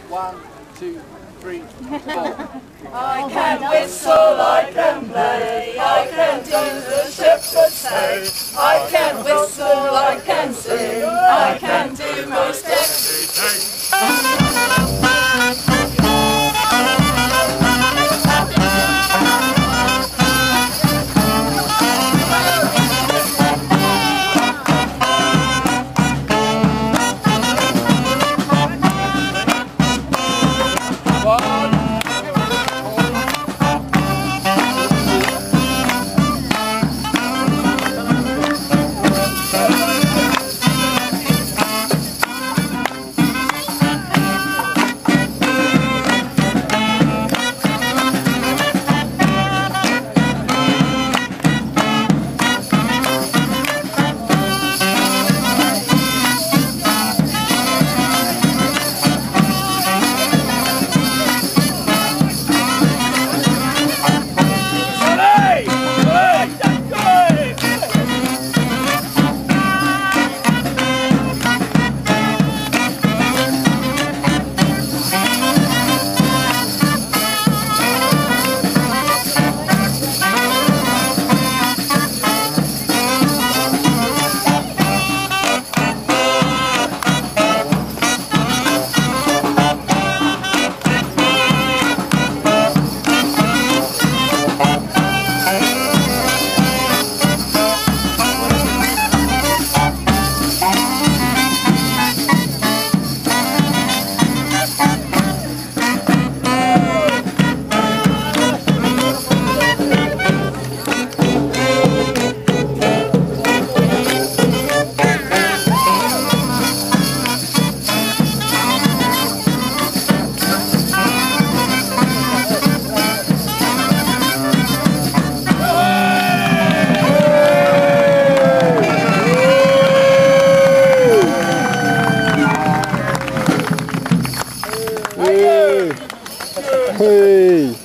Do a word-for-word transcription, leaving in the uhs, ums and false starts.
One, two, three, four. I can whistle, I can play, I can do the shepherd's say. I can whistle, I can sing, I can do most everything. Hey!